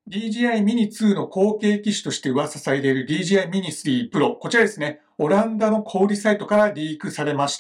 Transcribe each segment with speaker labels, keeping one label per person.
Speaker 1: DJI Mini 2の後継機種として噂されている DJI Mini 3 Pro。こちらですね、オランダの小売サイトからリークされました。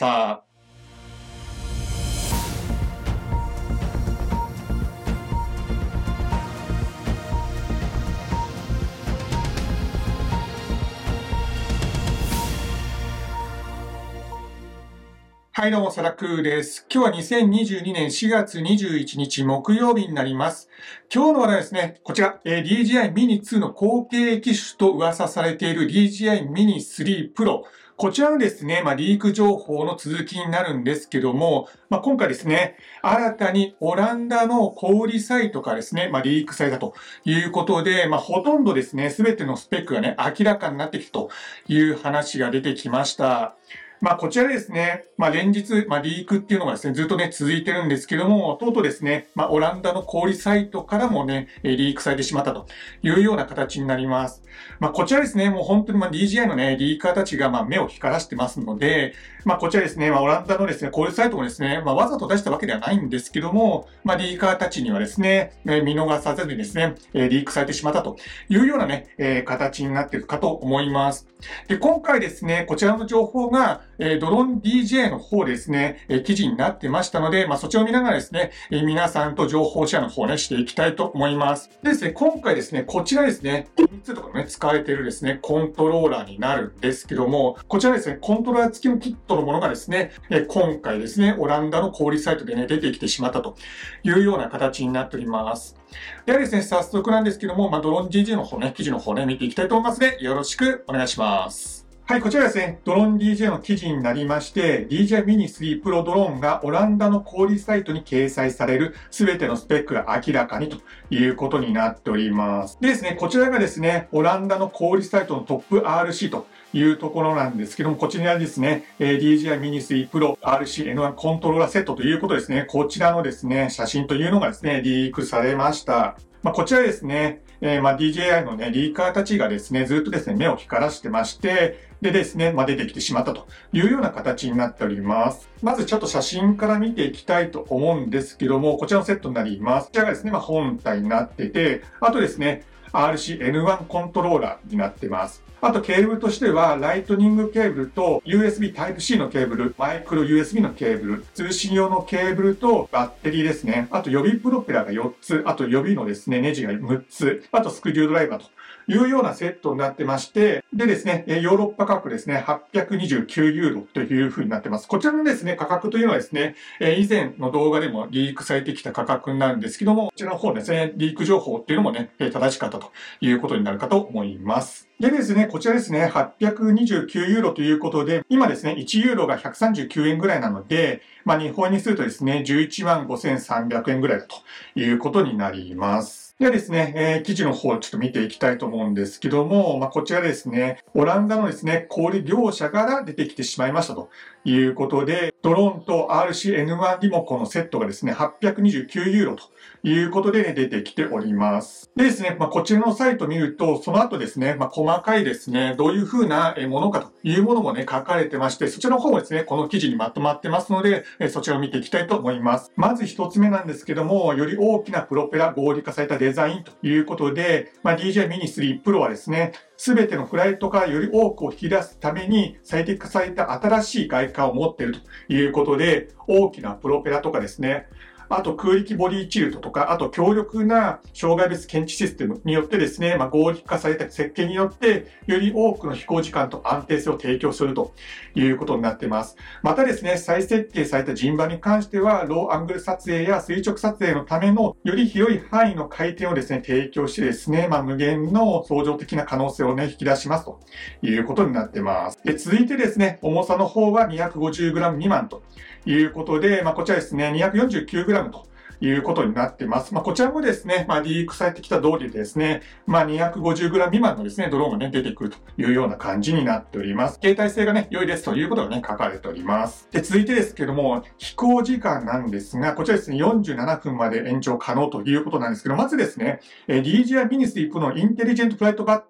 Speaker 1: はい、どうも、サラクーです。今日は2022年4月21日木曜日になります。今日の話題はですね、こちら、DJI Mini 2の後継機種と噂されている DJI Mini 3 Pro。こちらのですね、リーク情報の続きになるんですけども、今回ですね、新たにオランダの小売サイトからですね、リークされたということで、ほとんどですね、すべてのスペックがね、明らかになってきたという話が出てきました。こちらですね、連日、リークっていうのがですね、ずっとね、続いてるんですけども、とうとうですね、オランダの小売サイトからもね、リークされてしまったというような形になります。こちらですね、もう本当にDJI のね、リーカーたちが目を光らしてますので、こちらですね、オランダのですね、小売サイトもですね、わざと出したわけではないんですけども、リーカーたちにはですね、見逃さずにですね、リークされてしまったというようなね、形になっているかと思います。で、今回ですね、こちらの情報が、ドローン DJ の方ですね、記事になってましたので、そちらを見ながらですね、皆さんと情報シェアの方ね、していきたいと思います。でですね、今回ですね、こちらですね、3つとかね、使われているですね、コントローラーになるんですけども、こちらですね、コントローラー付きのキットのものがですね、今回ですね、オランダの小売サイトでね、出てきてしまったというような形になっております。ではですね、早速なんですけども、ドローン DJ の方ね、記事の方ね、見ていきたいと思いますので、よろしくお願いします。はい、こちらですね、ドローン DJ の記事になりまして、DJI Mini 3 Pro ドローンがオランダの小売サイトに掲載されるすべてのスペックが明らかにということになっております。でですね、こちらがですね、オランダの小売サイトのトップ RC というところなんですけども、こちらにですね、DJI Mini 3 Pro RC-N1 コントローラーセットということですね、こちらのですね、写真というのがですね、リークされました。こちらですね、DJI のね、リーカーたちがですね、ずっとですね、目を光らしてまして、でですね、出てきてしまったというような形になっております。まずちょっと写真から見ていきたいと思うんですけども、こちらのセットになります。こちらがですね、本体になってて、あとですね、RC-N1 コントローラーになってます。あとケーブルとしては、ライトニングケーブルと USB Type-C のケーブル、マイクロ USB のケーブル、通信用のケーブルとバッテリーですね。あと予備プロペラが4つ、あと予備のですね、ネジが6つ、あとスクリュードライバーというようなセットになってまして、でですね、ヨーロッパ価格ですね、829ユーロという風になってます。こちらのですね、価格というのはですね、以前の動画でもリークされてきた価格になるんですけども、こちらの方ですね、リーク情報っていうのもね、正しかったということになるかと思います。でですね、こちらですね、829ユーロということで、今ですね、1ユーロが139円ぐらいなので、日本円にするとですね、11万5300円ぐらいだということになります。ではですね、記事の方をちょっと見ていきたいと思うんですけども、こちらですね、オランダのですね、小売業者から出てきてしまいましたということで、ドローンと RC-N1 リモコンのセットがですね、829ユーロということで、出てきております。でですね、こちらのサイトを見ると、その後ですね、細かいですね、どういう風なものかというものもね、書かれてまして、そちらの方もですね、この記事にまとまってますので、そちらを見ていきたいと思います。まず一つ目なんですけども、より大きなプロペラ合理化されたデザインということで、DJI Mini 3 Pro はですね、すべてのフライトからより多くを引き出すために最適化された新しい外観を持っているということで、大きなプロペラとかですね、あと空力ボディチルトとか、あと強力な障害別検知システムによってですね、合理化された設計によって、より多くの飛行時間と安定性を提供するということになっています。またですね、再設計された人馬に関しては、ローアングル撮影や垂直撮影のためのより広い範囲の回転をですね、提供してですね、無限の相乗的な可能性をね、引き出しますということになっています。で、続いてですね、重さの方は 250g 未満ということで、こちらですね、249gということになっています。こちらもですね、リークされてきた通りでですね、250g 未満のですね、ドローンがね、出てくるというような感じになっております。携帯性がね、良いですということがね、書かれております。で、続いてですけども、飛行時間なんですが、こちらですね、47分まで延長可能ということなんですけど、まずですね、DJI Mini 3 Pro のインテリジェントフライトバッテリー、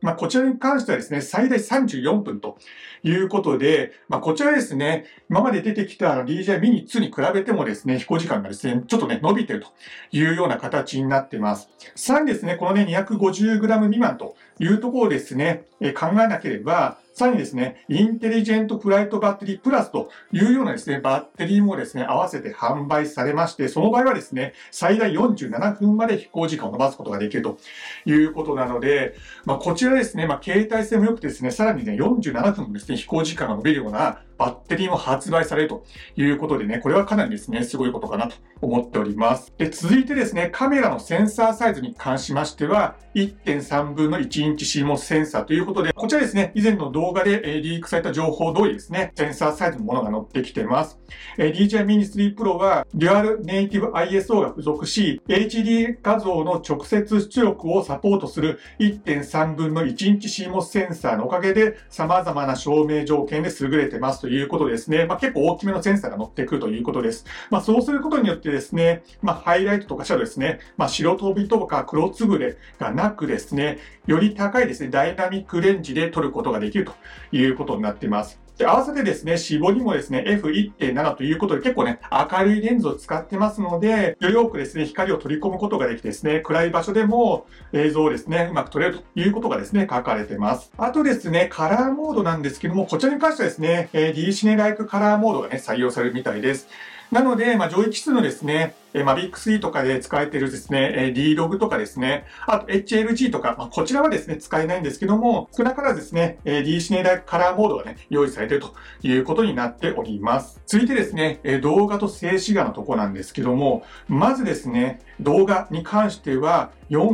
Speaker 1: こちらに関してはですね、最大34分ということで、こちらですね、今まで出てきたDJI Mini 2に比べてもですね、飛行時間がですね、ちょっとね、伸びてるというような形になってます。さらにですね、このね、250g 未満というところをですね、考えなければ、さらにですね、インテリジェントフライトバッテリープラスというようなですね、バッテリーもですね、合わせて販売されまして、その場合はですね、最大47分まで飛行時間を伸ばすことができるということなので、こちらですね、携帯性も良くてですね、さらにね、47分もですね、飛行時間が伸びるようなバッテリーも発売されるということでね、これはかなりですね、すごいことかなと思っております。で、続いてですね、カメラのセンサーサイズに関しましては、1.3 分の1インチ CMOS センサーということで、こちらですね、以前の動画でリークされた情報通りですね、センサーサイズのものが載ってきてます。DJI Mini 3 Pro は、デュアルネイティブ ISO が付属し、HD 画像の直接出力をサポートする 1.3 分の1インチ CMOS センサーのおかげで、様々な照明条件で優れてますということですね。結構大きめのセンサーが載ってくるということです。そうすることによってですね、ハイライトとかシャドウですね、白飛びとか黒つぶれがなくですね、より高いですね、ダイナミックレンジで撮ることができるということになっています。で、合わせてですね、絞りもですね、F1.7 ということで結構ね、明るいレンズを使ってますので、より多くですね、光を取り込むことができてですね、暗い場所でも映像をですね、うまく撮れるということがですね、書かれてます。あとですね、カラーモードなんですけども、こちらに関してはですね、D シネライクカラーモードがね、採用されるみたいです。なので、上位機数のですね、Mavic 3とかで使えているですね、D-Log とかですね、あと HLG とか、こちらはですね、使えないんですけども、少なからずですね、D シネライクカラーモードがね、用意されているということになっております。続いてですね、動画と静止画のとこなんですけども、まずですね、動画に関しては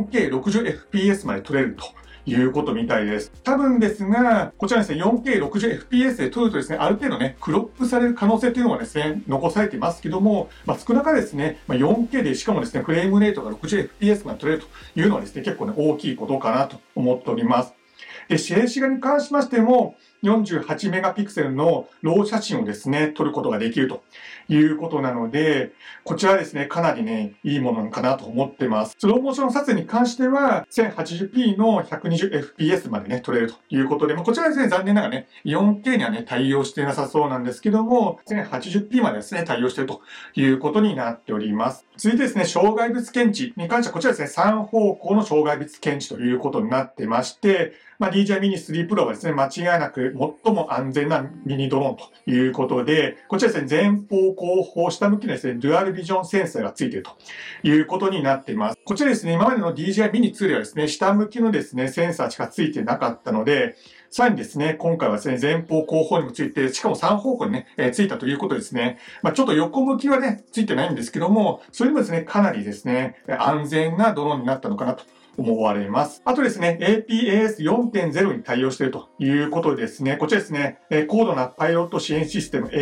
Speaker 1: 4K60fps まで撮れると。いうことみたいです。多分ですが、こちらですね、4K60fps で撮るとですね、ある程度ね、クロップされる可能性というのがですね、残されていますけども、少なからずですね、4K でしかもですね、フレームレートが 60fps まで撮れるというのはですね、結構ね、大きいことかなと思っております。で、静止画に関しましても、48メガピクセルのロー写真をですね、撮ることができるということなので、こちらですね、かなりね、いいものかなと思ってます。スローモーション撮影に関しては、1080p の 120fps までね、撮れるということで、こちらですね、残念ながらね、4K にはね、対応してなさそうなんですけども、1080p までですね、対応しているということになっております。続いてですね、障害物検知に関しては、こちらですね、3方向の障害物検知ということになってまして、DJI Mini 3 Pro はですね、間違いなく最も安全なミニドローンということで、こちらですね、前方後方下向きのですね、デュアルビジョンセンサーがついているということになっています。こちらですね、今までの DJI Mini 2ではですね、下向きのですね、センサーしかついてなかったので、さらにですね、今回はですね、前方後方にもついて、しかも3方向にね、ついたということですね。ちょっと横向きはね、ついてないんですけども、それもですね、かなりですね、安全なドローンになったのかなと思われます。あとですね、APAS4.0 に対応しているということでですね、こちらですね、高度なパイロット支援システム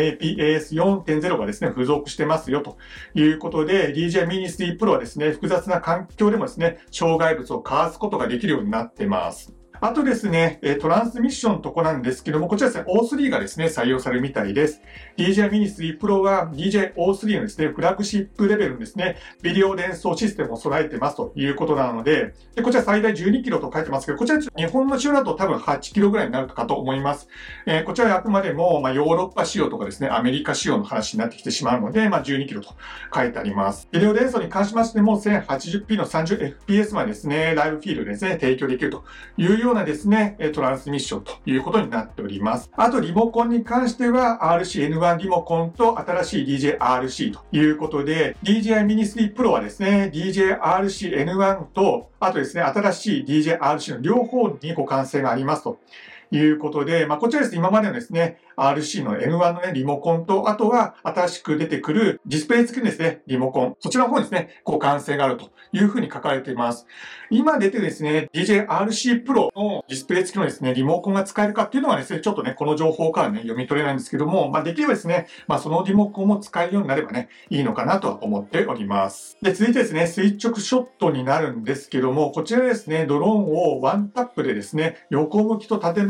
Speaker 1: APAS4.0 がですね、付属してますよということで、DJI Mini 3 Pro はですね、複雑な環境でもですね、障害物をかわすことができるようになってます。あとですね、トランスミッションのとこなんですけども、こちらですね、O3 がですね、採用されるみたいです。DJI Mini 3 Pro は DJI O3 のですね、フラッグシップレベルのですね、ビデオ伝送システムを備えてますということなので、こちら最大12キロと書いてますけど、こちら日本の仕様だと多分8キロぐらいになるかと思います。こちらはあくまでも、ヨーロッパ仕様とかですね、アメリカ仕様の話になってきてしまうので、12キロと書いてあります。ビデオ伝送に関しましても、1080p の 30fps までですね、ライブフィールドですね、提供できるというようなですね、トランスミッションということになっております。あと、リモコンに関しては RC-N1 リモコンと新しい DJI-RC ということで、DJI Mini 3 Pro はですね、DJI-RC-N1 と、あとですね、新しい DJI-RC の両方に互換性がありますということで、こちらですね、今までのですね、RC の N1 のね、リモコンと、あとは新しく出てくるディスプレイ付きのですね、リモコン。そちらの方にですね、互換性があるというふうに書かれています。今出てるですね、DJI-RC Pro のディスプレイ付きのですね、リモコンが使えるかっていうのはですね、ちょっとね、この情報からね、読み取れないんですけども、できればですね、そのリモコンも使えるようになればね、いいのかなとは思っております。で、続いてですね、垂直ショットになるんですけども、こちらですね、ドローンをワンタップでですね、横向きと縦向き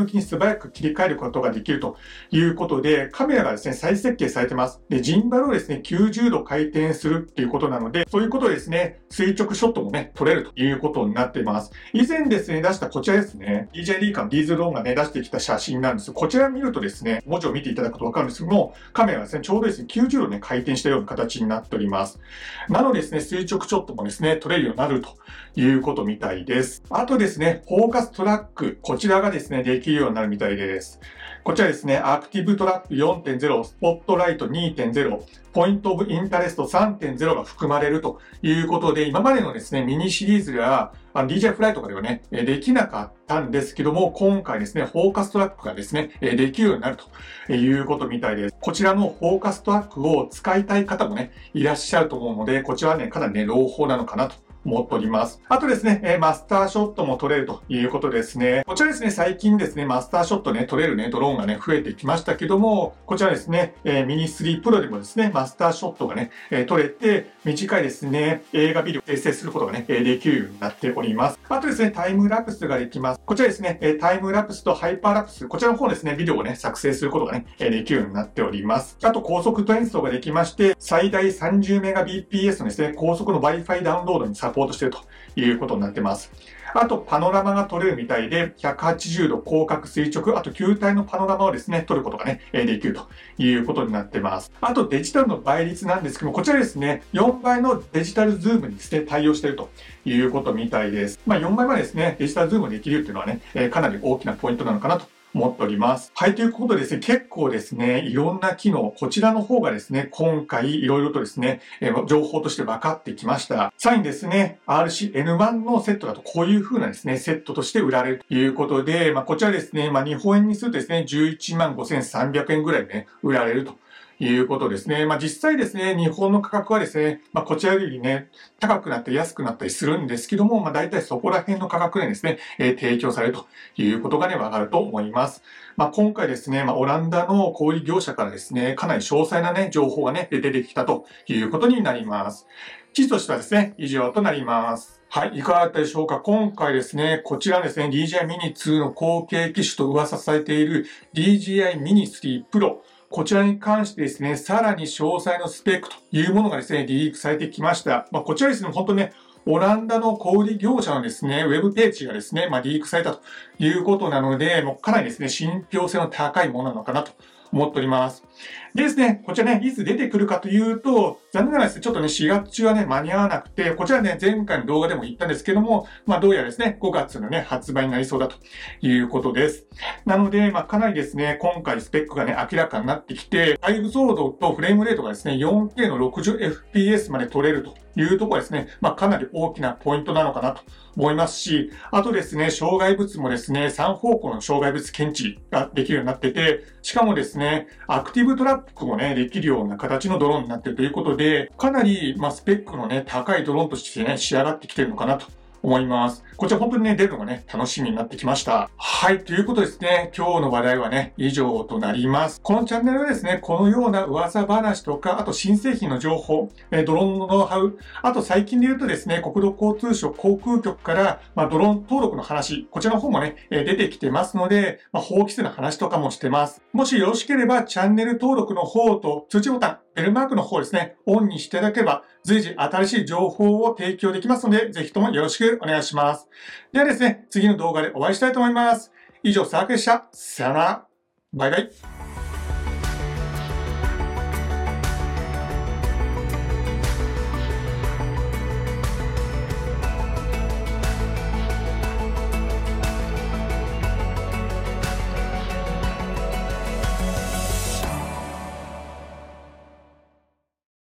Speaker 1: 向きに素早く切り替えることができるということで、カメラがですね、再設計されてます。で、ジンバルをですね、90度回転するっていうことなので、そういうことでですね、垂直ショットもね、撮れるということになっています。以前ですね、出したこちらですね、DJI リーカのディーゼルローンがね、出してきた写真なんです。こちら見るとですね、文字を見ていただくとわかるんですけども、カメラがですね、ちょうどですね、90度ね、回転したような形になっております。なのでですね、垂直ショットもですね、撮れるようになるということみたいです。あとですね、フォーカストラック、こちらがですね、できるようになるみたいです。こちらですね、アクティブトラック 4.0、スポットライト 2.0、ポイントオブインタレスト 3.0 が含まれるということで、今までのですね、ミニシリーズやDJI フライとかではね、できなかったんですけども、今回ですね、フォーカストラックがですね、できるようになるということみたいです。こちらのフォーカストラックを使いたい方もね、いらっしゃると思うので、こちらはね、かなりね、朗報なのかなと思っております。あとですね、マスターショットも撮れるということですね。こちらですね、最近ですね、マスターショットね、撮れるね、ドローンがね、増えてきましたけども、こちらですね、ミニ3 Pro でもですね、マスターショットがね、撮れて、短いですね、映画ビデオを生成することがね、できるようになっております。あとですね、タイムラプスができます。こちらですね、タイムラプスとハイパーラプス、こちらの方ですね、ビデオをね、作成することがね、できるようになっております。あと、高速転送ができまして、最大 30Mbps のですね、高速の Wi-Fi ダウンロードにサポートしているということになってます。あと、パノラマが撮れるみたいで、180度広角垂直、あと球体のパノラマをですね、撮ることがね、できるということになってます。あと、デジタルの倍率なんですけども、こちらですね、4倍のデジタルズームにですね、対応しているということみたいです。4倍までですね、デジタルズームできるっていうのはね、かなり大きなポイントなのかなと思っております。はい、ということでですね、結構ですね、いろんな機能、こちらの方がですね、今回いろいろとですね、情報として分かってきました。さらにですね、RC-N1 のセットだとこういう風なですね、セットとして売られるということで、こちらですね、日本円にするとですね、11万5300円ぐらいでね、売られるということですね。実際ですね、日本の価格はですね、こちらよりね、高くなったり安くなったりするんですけども、大体そこら辺の価格でですね、提供されるということがね、わかると思います。今回ですね、オランダの小売業者からですね、かなり詳細なね、情報がね、出てきたということになります。記事としてはですね、以上となります。はい、いかがだったでしょうか。今回ですね、こちらですね、DJI Mini 2の後継機種と噂されている DJI Mini 3 Pro、こちらに関してですね、さらに詳細のスペックというものがですね、リークされてきました。こちらですね、本当にね、オランダの小売業者のですね、ウェブページがですね、リークされたということなので、かなりですね、信憑性の高いものなのかなと思っております。でですね、こちらね、いつ出てくるかというと、残念ながらですね、ちょっとね、4月中はね、間に合わなくて、こちらね、前回の動画でも言ったんですけども、どうやらですね、5月のね、発売になりそうだということです。なので、かなりですね、今回スペックがね、明らかになってきて、解像度とフレームレートがですね、4K の 60fps まで取れるというところですね、かなり大きなポイントなのかなと思いますし、あとですね、障害物もですね、3方向の障害物検知ができるようになってて、しかもですね、アクティブトラックもね、できるような形のドローンになっているということで、かなり、スペックのね、高いドローンとしてね、仕上がってきているのかなと思います。こちら本当にね、出るのがね、楽しみになってきました。はい、ということですね、今日の話題はね、以上となります。このチャンネルはですね、このような噂話とか、あと新製品の情報、ドローンのノウハウ、あと最近で言うとですね、国土交通省航空局から、ドローン登録の話、こちらの方もね、出てきてますので、法規制の話とかもしてます。もしよろしければ、チャンネル登録の方と通知ボタン、ベルマークの方ですね、オンにしていただければ、随時新しい情報を提供できますので、ぜひともよろしくお願いします。ではですね、次の動画でお会いしたいと思います。以上、サークでした。さよなら。バイバイ。